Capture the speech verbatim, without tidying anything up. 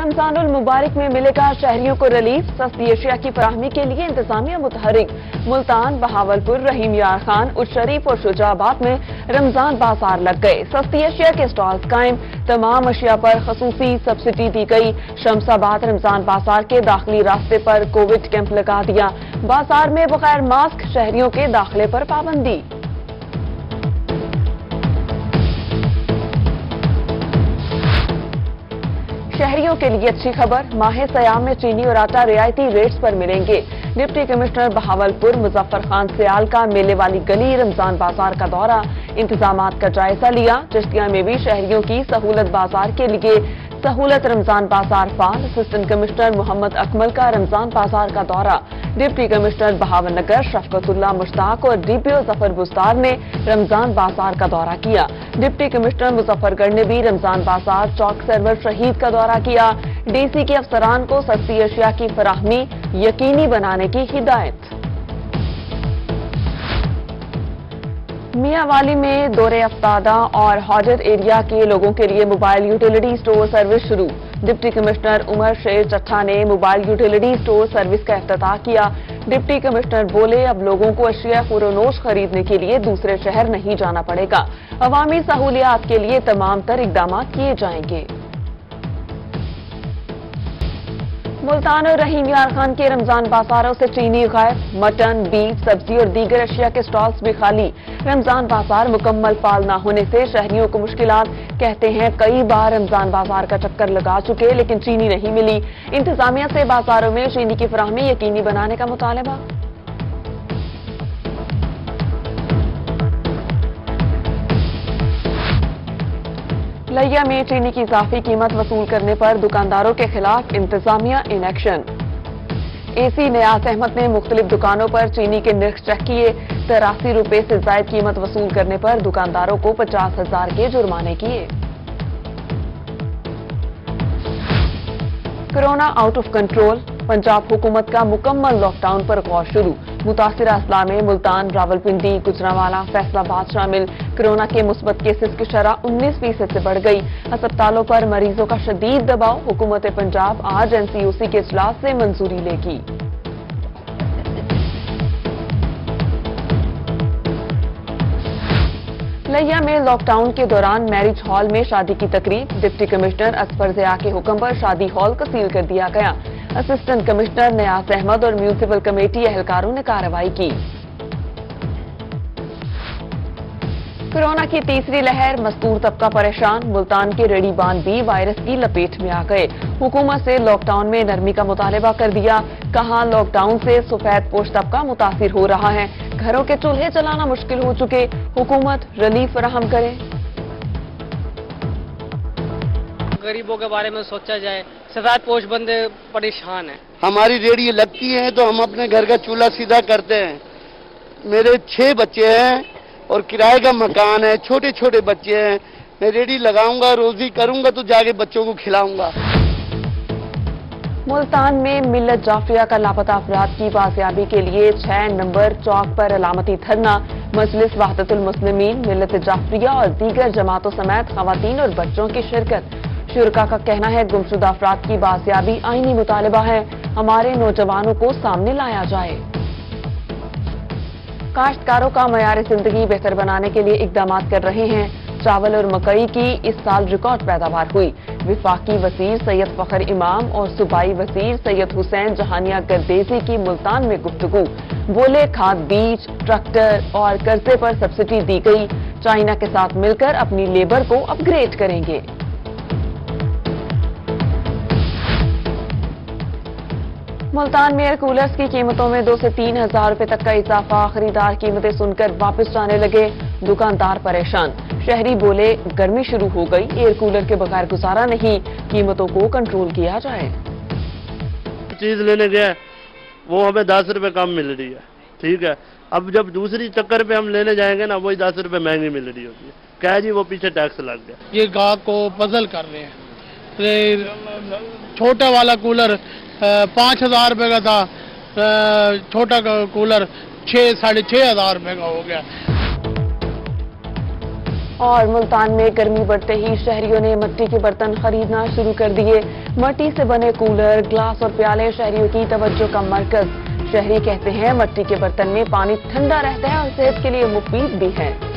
रमजान उल मुबारक में मिलेगा शहरियों को रिलीफ। सस्ती एशिया की फराहमी के लिए इंतजामिया मुतहरिक। मुल्तान, बहावलपुर, रहीम यार खान, उच्चशरीफ और शुजाबाद में रमजान बाजार लग गए। सस्ती एशिया के स्टॉल्स कायम। तमाम अशिया पर खसूसी सब्सिडी दी गई। शमसाबाद रमजान बाजार के दाखिली रास्ते पर कोविड कैंप लगा दिया। बाजार में बगैर मास्क शहरियों के दाखिले पर पाबंदी। शहरियों के लिए अच्छी खबर, माह सयाम में चीनी और आटा रियायती रेट्स पर मिलेंगे। डिप्टी कमिश्नर बहावलपुर मुजफ्फर खान सियाल का मेले वाली गली रमजान बाजार का दौरा, इंतजामात का जायजा लिया। चिश्तिया में भी शहरियों की सहूलत बाजार के लिए सहूलत रमजान बाजार फाल। असिस्टेंट कमिश्नर मोहम्मद अकमल का रमजान बाजार का दौरा। डिप्टी कमिश्नर बहावलनगर शफकतुल्लाह मुश्ताक और डीपीओ जफर बुस्तार ने रमजान बाजार का दौरा किया। डिप्टी कमिश्नर मुजफ्फरगढ़ ने भी रमजान बाजार चौक सर्वर शहीद का दौरा किया। डीसी के अफसरान को सस्ती अशिया की फराहमी यकीनी बनाने की हिदायत। मियांवाली में दौरे अफ्तादा और हॉटेड एरिया के लोगों के लिए मोबाइल यूटिलिटी स्टोर सर्विस शुरू। डिप्टी कमिश्नर उमर शेर चट्ठा ने मोबाइल यूटिलिटी स्टोर सर्विस का इफ्तिताह किया। डिप्टी कमिश्नर बोले, अब लोगों को अशिया खुरोनोश खरीदने के लिए दूसरे शहर नहीं जाना पड़ेगा। अवामी सहूलियात के लिए तमाम तर इकदाम किए जाएंगे। मुल्तान और रहीम यार खान के रमजान बाजारों से चीनी गायब। मटन, बीफ, सब्जी और दीगर अशिया के स्टॉल्स भी खाली। रमजान बाजार मुकम्मल फाल न होने से शहरियों को मुश्किलात। कहते हैं कई बार रमजान बाजार का चक्कर लगा चुके लेकिन चीनी नहीं मिली। इंतजामिया से बाजारों में चीनी की फराहमी यकीनी बनाने का मुतालबा। लिया में चीनी की इजाफी कीमत वसूल करने पर दुकानदारों के खिलाफ इंतजामिया in action. AC Niaz Ahmad ने मुख्तलिफ दुकानों पर चीनी के निर्ख चेक किए। तिरासी रुपए से जायद कीमत वसूल करने पर दुकानदारों को पचास हजार के जुर्माने किए। Corona out of control, Punjab हुकूमत का मुकम्मल लॉकडाउन पर गौर शुरू। मुतासिरा अजला में मुल्तान, रावलपिंडी, गुजरांवाला, फैसलाबाद शामिल। कोरोना के मुस्बत केसेस की शरह उन्नीस फीसद से बढ़ गई। अस्पतालों पर मरीजों का शदीद दबाव। हुकूमत पंजाब आज एनसीयूसी के इजलास से मंजूरी लेगी। लिया में लॉकडाउन के दौरान मैरिज हॉल में शादी की तकरीब। डिप्टी कमिश्नर असफर ज़िया के हुक्म पर शादी हॉल को सील कर दिया गया। असिस्टेंट कमिश्नर नियाज अहमद और म्यूनिसिपल कमेटी एहलकारों ने कार्रवाई की। कोरोना की तीसरी लहर, मजदूर तबका परेशान। मुल्तान के रेड़ीबान भी वायरस की लपेट में आ गए। हुकूमत से लॉकडाउन में नरमी का मुतालबा कर दिया। कहा लॉकडाउन से सफेद पोश तबका मुतासिर हो रहा है। घरों के चूल्हे चलाना मुश्किल हो चुके। हुकूमत रिलीफ फराहम करे। गरीबों के बारे में सोचा जाए। सफेद पोश बंदे परेशान हैं। हमारी रेडी लगती है तो हम अपने घर का चूल्हा सीधा करते हैं। मेरे छह बच्चे हैं और किराए का मकान है, छोटे छोटे बच्चे हैं। मैं रेडी लगाऊंगा, रोजी करूंगा तो जाके बच्चों को खिलाऊंगा। मुल्तान में मिल्लत जाफरिया का लापता अफराद की बाजियाबी के लिए छह नंबर चौक पर अलामती धरना। मजलिस वहदतुल मुस्लिमीन, मिल्लत जाफरिया और दीगर जमातों समेत खवातीन और बच्चों की शिरकत। शुरका का कहना है गुमशुदा अफराद की बाजियाबी आईनी मुतालबा है। हमारे नौजवानों को सामने लाया जाए। काश्तकारों का मयार जिंदगी बेहतर बनाने के लिए इकदाम कर रहे हैं। चावल और मकई की इस साल रिकॉर्ड पैदावार हुई। विफाकी वजीर सैयद फखर इमाम और सूबाई वजीर सैयद हुसैन जहानिया गर्देजी की मुल्तान में गुफ्तगू। बोले खाद बीज, ट्रैक्टर और कर्जे पर सब्सिडी दी गई। चाइना के साथ मिलकर अपनी लेबर को अपग्रेड करेंगे। मुल्तान में एयर कूलर्स की कीमतों में दो से तीन हजार रुपए तक का इजाफा। खरीदार कीमतें सुनकर वापस जाने लगे। दुकानदार परेशान। शहरी बोले गर्मी शुरू हो गई, एयर कूलर के बगैर गुजारा नहीं। कीमतों को कंट्रोल किया जाए। चीज लेने गए वो हमें दस रुपए कम मिल रही है, ठीक है। अब जब दूसरी चक्कर पे हम लेने जाएंगे ना, वही दस रुपए महंगी मिल रही होती है। क्या जी, वो पीछे टैक्स लग गया। ये गाहक को पजल कर रहे हैं। छोटा वाला कूलर पाँच हजार रुपये का था, छोटा कूलर छः साढ़े छः हजार रुपये का हो गया। اور ملتان میں گرمی بڑھتے ہی شہریوں نے مٹی کے برتن خریدنا شروع کر دیے۔ مٹی سے بنے کولر، گلاس اور پیالے شہریوں کی توجہ کا مرکز۔ شہری کہتے ہیں مٹی کے برتن میں پانی ٹھنڈا رہتا ہے اور صحت کے لیے مفید بھی ہے۔